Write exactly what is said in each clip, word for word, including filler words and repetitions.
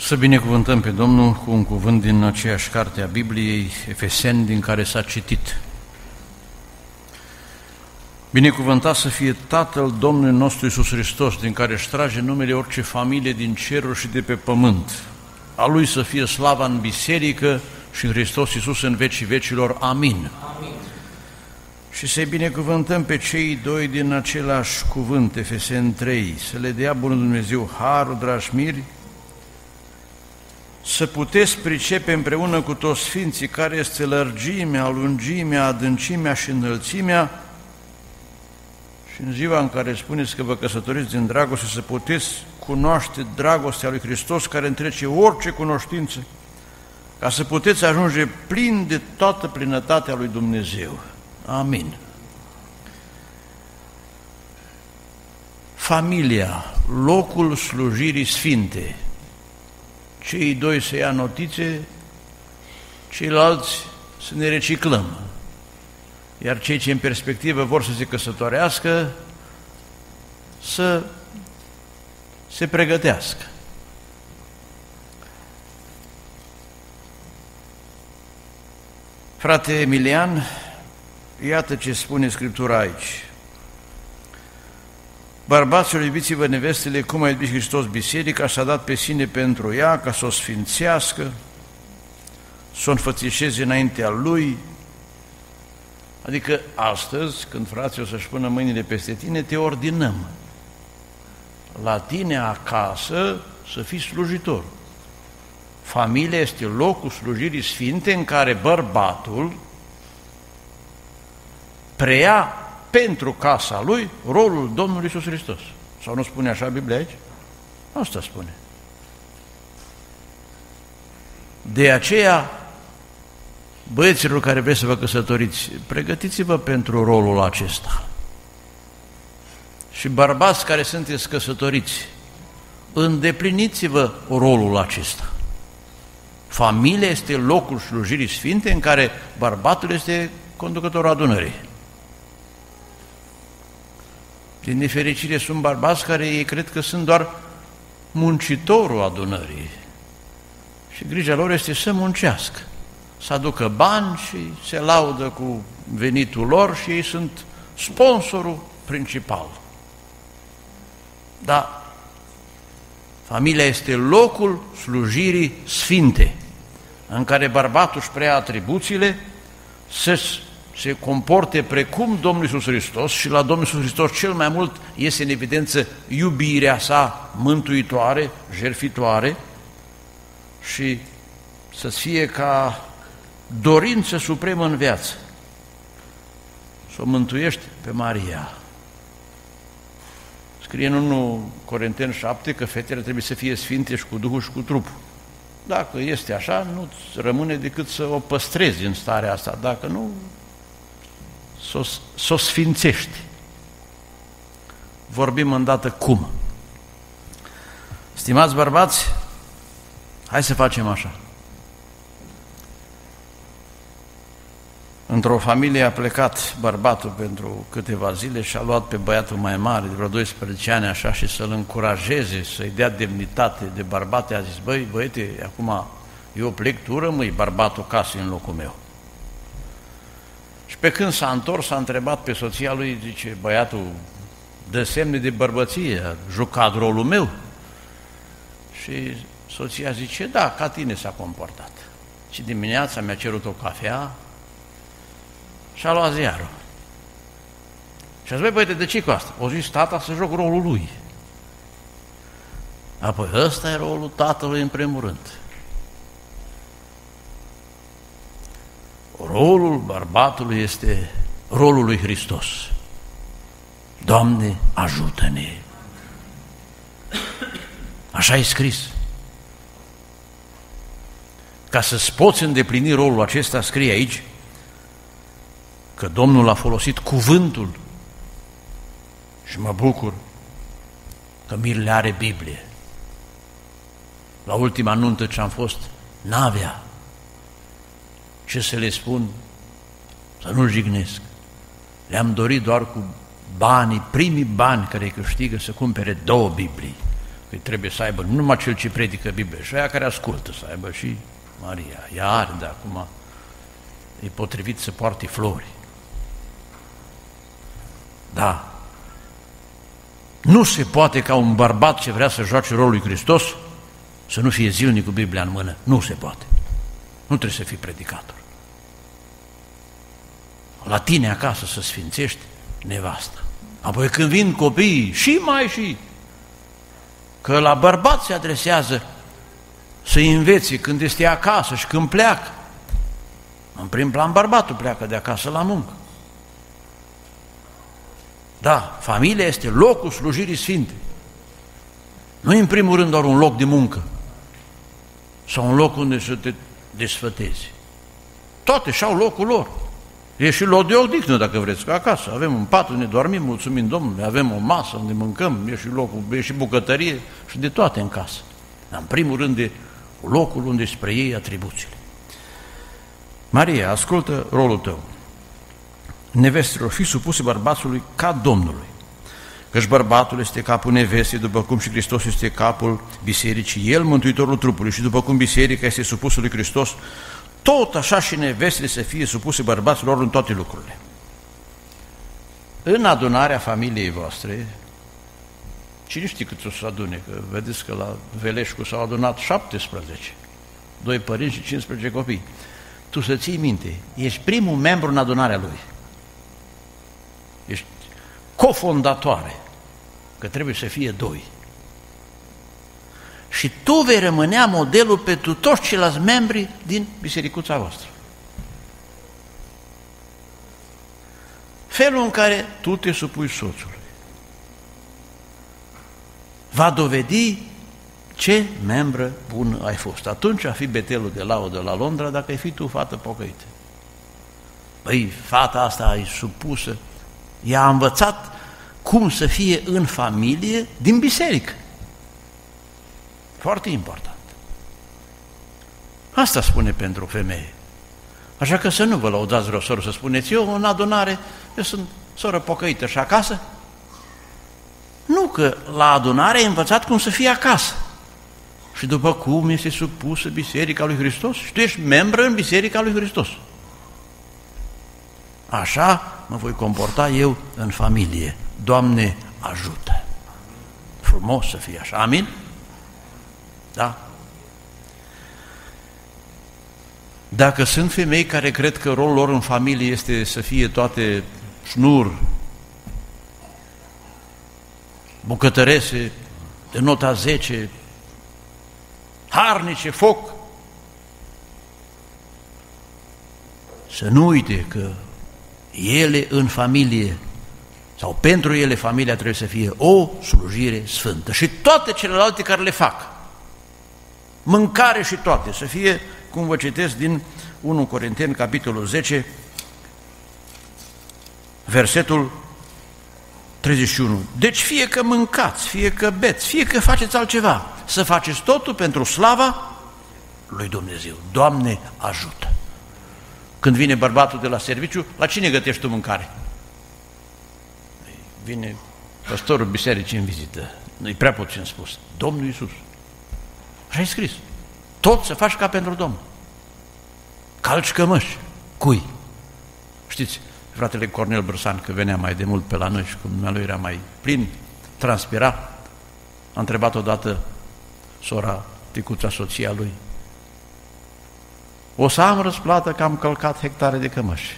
Să binecuvântăm pe Domnul cu un cuvânt din aceeași carte a Bibliei, Efeseni, din care s-a citit. Binecuvântat să fie Tatăl Domnului nostru Iisus Hristos, din care își trage numele orice familie din ceruri și de pe pământ. A Lui să fie slava în biserică și în Hristos Iisus în vecii vecilor. Amin. Amin. Și să-i binecuvântăm pe cei doi din același cuvânt, Efeseni trei, să le dea Bunul Dumnezeu harul, dragi miri, să puteți pricepe împreună cu toți sfinții care este lărgimea, lungimea, adâncimea și înălțimea, și în ziua în care spuneți că vă căsătoriți din dragoste, să puteți cunoaște dragostea lui Hristos care întrece orice cunoștință, ca să puteți ajunge plin de toată plinătatea lui Dumnezeu. Amin. Familia, locul slujirii sfinte. Cei doi să ia notițe, ceilalți să ne reciclăm. Iar cei ce în perspectivă vor să se căsătorească, să se pregătească. Frate Emilian, iată ce spune Scriptura aici. Bărbaților, iubiți-vă nevestele, cum a iubit Hristos biserica, s-a dat pe sine pentru ea, ca să o sfințească, să o înfățișeze înaintea Lui. Adică astăzi, când frații o să-și pună mâinile peste tine, te ordinăm. La tine acasă să fii slujitor. Familia este locul slujirii sfinte în care bărbatul preia pentru casa lui rolul Domnului Iisus Hristos. Sau nu spune așa Biblia aici? Asta spune. De aceea, băieților care vreți să vă căsătoriți, pregătiți-vă pentru rolul acesta. Și bărbați care sunteți căsătoriți, îndepliniți-vă rolul acesta. Familia este locul slujirii sfinte în care bărbatul este conducătorul adunării. Din nefericire sunt bărbați care ei cred că sunt doar muncitorul adunării și grija lor este să muncească, să aducă bani și se laudă cu venitul lor și ei sunt sponsorul principal. Dar familia este locul slujirii sfinte, în care bărbatul își preia atribuțiile, să se comporte precum Domnul Iisus Hristos și la Domnul Iisus Hristos cel mai mult iese în evidență iubirea sa mântuitoare, jertfitoare și să fie ca dorință supremă în viață, să o mântuiești pe Maria. Scrie în unu Corinteni șapte că fetele trebuie să fie sfinte și cu Duhul și cu trupul. Dacă este așa, nu-ți rămâne decât să o păstrezi în starea asta, dacă nu, să o sfințești. Vorbim îndată cum. Stimați bărbați, hai să facem așa. Într-o familie a plecat bărbatul pentru câteva zile și a luat pe băiatul mai mare, de vreo doisprezece ani, așa, și să-l încurajeze, să-i dea demnitate de bărbat. A zis, băi, băiete, acum eu plec, tu rămâi bărbatul casei în locul meu. Și pe când s-a întors, s-a întrebat pe soția lui, zice, băiatul dă semne de bărbăție, a jucat rolul meu? Și soția zice, da, ca tine s-a comportat. Și dimineața mi-a cerut o cafea și a luat ziarul. Și a zis, băi, băiete, de ce cu asta? O zis tata să joc rolul lui. Apoi ăsta e rolul tatălui în primul rând. Rolul bărbatului este rolul lui Hristos. Doamne, ajută-ne! Așa e scris. Ca să-ți poți îndeplini rolul acesta, scrie aici că Domnul a folosit cuvântul și mă bucur că Mirle are Biblie. La ultima nuntă ce am fost, n-avea ce să le spun, să nu-l jignesc. Le-am dorit doar cu banii, primii bani care îi câștigă, să cumpere două Biblii. că trebuie să aibă nu numai cel ce predică Biblia, și aia care ascultă, să aibă și Maria. Ea are de acum, e potrivit să poarte flori. Da. Nu se poate ca un bărbat ce vrea să joace rolul lui Hristos să nu fie zilnic cu Biblia în mână. Nu se poate. Nu trebuie să fii predicator. La tine acasă să sfințești nevasta. Apoi când vin copiii, și mai și, că la bărbat se adresează să-i înveți când este acasă și când pleacă. În prim plan bărbatul pleacă de acasă la muncă. Da, familia este locul slujirii sfinte. Nu în primul rând doar un loc de muncă sau un loc unde să te desfătezi. Toate și-au locul lor. E și loc de odihnă, dacă vreți, că acasă avem un pat unde dormim, mulțumim Domnului, avem o masă unde mâncăm, e și locul, e și bucătărie și de toate în casă. Dar în primul rând de locul unde spre ei atribuțiile. Maria, ascultă rolul tău. Nevestelor, fi supuse bărbatului ca Domnului, căci bărbatul este capul nevestei, după cum și Hristos este capul bisericii, El mântuitorul trupului, și după cum biserica este supusă lui Hristos, tot așa și nevestele să fie supuse bărbaților în toate lucrurile. În adunarea familiei voastre, cine știe cât o să adune, că vedeți că la Veleșcu s-au adunat șaptesprezece, doi părinți și cincisprezece copii. Tu să ții minte, ești primul membru în adunarea lui. Ești cofondatoare, că trebuie să fie doi. Și tu vei rămânea modelul pentru toți ceilalți membri din bisericuța voastră. Felul în care tu te supui soțului va dovedi ce membră bună ai fost. Atunci a fi betelul de laudă la Londra dacă ai fi tu fată pocăită. Băi, fata asta e supusă, ea a învățat cum să fie în familie din biserică. Foarte important. Asta spune pentru femeie. Așa că să nu vă lăudați vreo soră, să spuneți, eu în adunare, eu sunt soră pocăită și acasă. Nu, că la adunare ai învățat cum să fie acasă. Și după cum este supusă Biserica lui Hristos, și tu ești membră în Biserica lui Hristos. Așa mă voi comporta eu în familie. Doamne, ajută! Frumos să fie așa. Amin? Da? Dacă sunt femei care cred că rolul lor în familie este să fie toate șnuri, bucătărese de nota zece, harnice, foc, să nu uite că ele în familie sau pentru ele familia trebuie să fie o slujire sfântă și toate celelalte care le fac, mâncare și toate, să fie, cum vă citesc din întâi Corinteni, capitolul zece, versetul treizeci și unu. Deci fie că mâncați, fie că beți, fie că faceți altceva, să faceți totul pentru slava lui Dumnezeu. Doamne, ajută! Când vine bărbatul de la serviciu, la cine gătești tu mâncare? Vine păstorul bisericii în vizită. Nu-i prea puțin spus. Domnul Iisus. Așa e scris. Tot să faci ca pentru Domnul. Calci cămăși. Cui? Știți, fratele Cornel Brăsan, că venea mai de mult pe la noi și cum lui era mai plin, transpira, a întrebat odată sora Ticuța, soția lui, o să am răsplată că am călcat hectare de cămăși.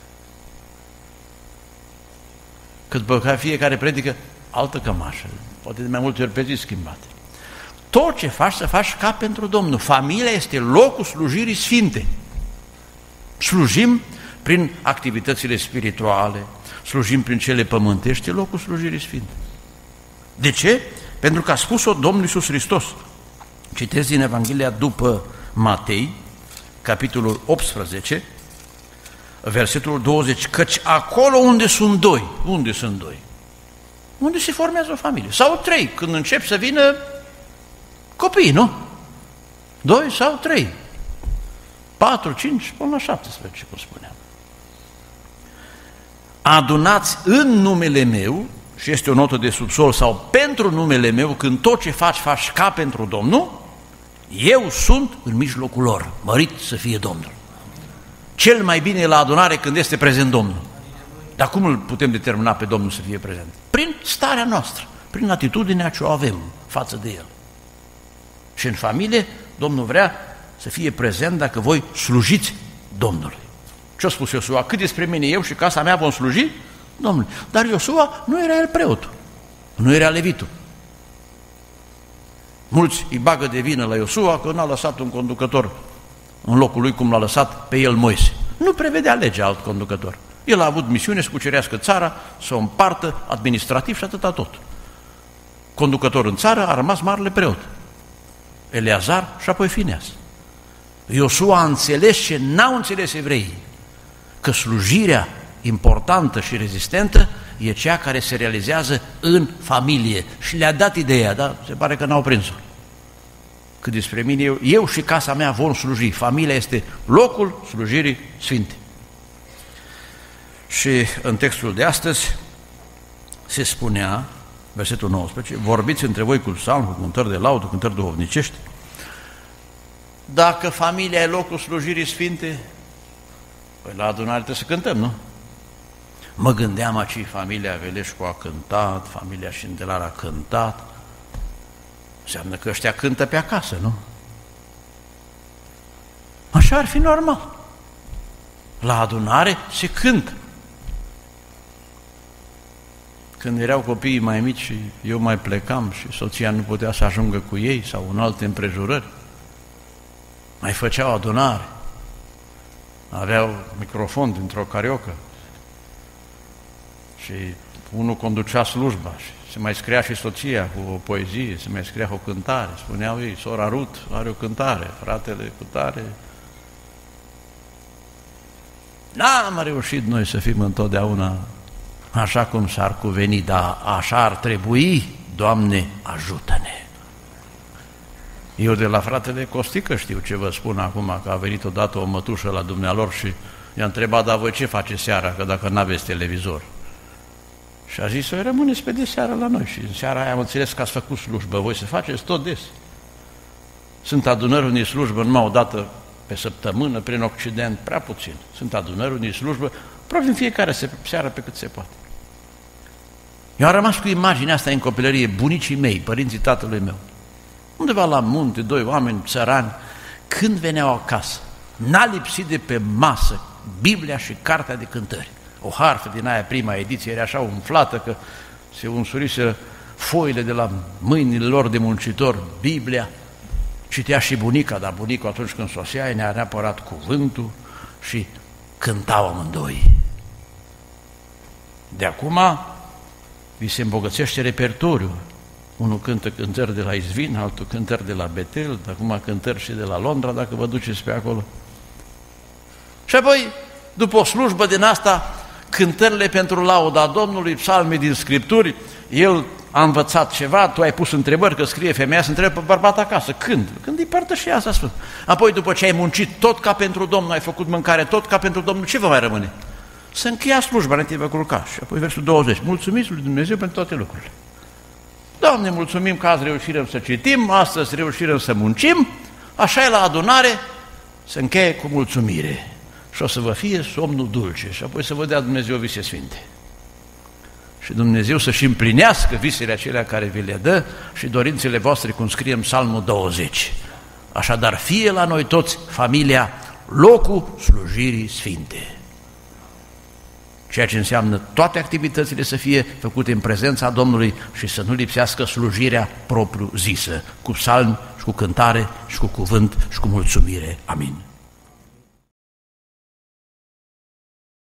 Cât băca fiecare predică, altă cămașă, poate de mai multe ori pe zi schimbate. Tot ce faci, să faci ca pentru Domnul. Familia este locul slujirii sfinte. Slujim prin activitățile spirituale, slujim prin cele pământești, locul slujirii sfinte. De ce? Pentru că a spus-o Domnul Iisus Hristos. Citesc din Evanghelia după Matei, capitolul optsprezece, versetul douăzeci, căci acolo unde sunt doi, unde sunt doi? Unde se formează o familie. Sau trei, când încep să vină copii, nu? Doi sau trei. Patru, cinci, până la șaptesprezece, cum spuneam. Adunați în numele meu și este o notă de subsol, sau pentru numele meu, când tot ce faci, faci ca pentru Domnul, eu sunt în mijlocul lor, mărit să fie Domnul. Cel mai bine e la adunare când este prezent Domnul. Dar cum îl putem determina pe Domnul să fie prezent? Prin starea noastră, prin atitudinea ce o avem față de El. Și în familie, Domnul vrea să fie prezent dacă voi slujiți Domnului. Ce-a spus Iosua? Cât despre mine, eu și casa mea vom sluji Domnului. Dar Iosua nu era el preotul, nu era levitul. Mulți îi bagă de vină la Iosua că n-a lăsat un conducător în locul lui cum l-a lăsat pe el Moise. Nu prevedea legea alt conducător. El a avut misiune să cucerească țara, să o împartă administrativ și atâta tot. Conducător în țară a rămas marele preot, Eleazar și apoi Fineas. Iosua a înțeles ce n-au înțeles evreii, că slujirea importantă și rezistentă e cea care se realizează în familie. Și le-a dat ideea, dar se pare că n-au prins-o. Cât despre mine, eu, eu și casa mea vom sluji. Familia este locul slujirii sfinte. Și în textul de astăzi se spunea, versetul nouăsprezece, vorbiți între voi cu psalm, cu cântări de laudă, cântări duhovnicești. Dacă familia e locul slujirii sfinte, păi la adunare trebuie să cântăm, nu? Mă gândeam aici, familia Velescu a cântat, familia Șindelar a cântat, înseamnă că ăștia cântă pe acasă, nu? Așa ar fi normal. La adunare se cântă. Când erau copiii mai mici și eu mai plecam și soția nu putea să ajungă cu ei sau în alte împrejurări, mai făceau adunare. Aveau microfon dintr-o cariocă și unul conducea slujba și se mai scria și soția cu o poezie, se mai scria o cântare. Spuneau ei, sora Rut are o cântare, fratele cu tare. N-am reușit noi să fim întotdeauna așa cum s-ar cuveni, dar așa ar trebui, Doamne, ajută-ne. Eu de la fratele Costică știu ce vă spun acum, că a venit odată o mătușă la dumnealor și i-a întrebat, dar voi ce face seara, că dacă n-aveți televizor? Și a zis, să rămâneți pe de seară la noi. Și în seara aia am înțeles că ați făcut slujbă, voi să faceți tot des. Sunt adunări unii slujbă numai o dată pe săptămână, prin Occident, prea puțin. Sunt adunări unii slujbă, probabil în fiecare seară pe cât se poate. Eu am rămas cu imaginea asta în copilărie, bunicii mei, părinții tatălui meu. Undeva la munte, doi oameni țărani, când veneau acasă, n-a lipsit de pe masă Biblia și cartea de cântări. O harfă din aia, prima ediție, era așa umflată că se unsuriseră foile de la mâinile lor de muncitor, Biblia. Citea și bunica, dar bunicul atunci când sosea, ne-a neapărat cuvântul și cântau amândoi. De acum vi se îmbogățește repertoriul. Unul cântă cântări de la Izvin, altul cântări de la Betel, acum cântări și de la Londra, dacă vă duceți pe acolo. Și apoi, după o slujbă din asta, cântările pentru lauda Domnului, psalmii din Scripturi, el a învățat ceva, tu ai pus întrebări, că scrie femeia, să întrebe pe bărbat acasă, când? Când îi părtășează, spun. Apoi, după ce ai muncit tot ca pentru Domnul, ai făcut mâncare tot ca pentru Domnul, ce vă mai rămâne? Să încheia slujba, înainte vă culca. Și apoi versul douăzeci, mulțumiți lui Dumnezeu pentru toate lucrurile. Doamne, mulțumim că azi reușirăm să citim, astăzi reușirăm să muncim, așa e la adunare, să încheie cu mulțumire. Și o să vă fie somnul dulce și apoi să vă dea Dumnezeu vise sfinte. Și Dumnezeu să-și împlinească visele acelea care vi le dă și dorințele voastre, cum scrie în Psalmul douăzeci. Așadar, fie la noi toți familia locul slujirii sfinte. Ceea ce înseamnă toate activitățile să fie făcute în prezența Domnului și să nu lipsească slujirea propriu-zisă, cu psalmi și cu cântare și cu cuvânt și cu mulțumire. Amin.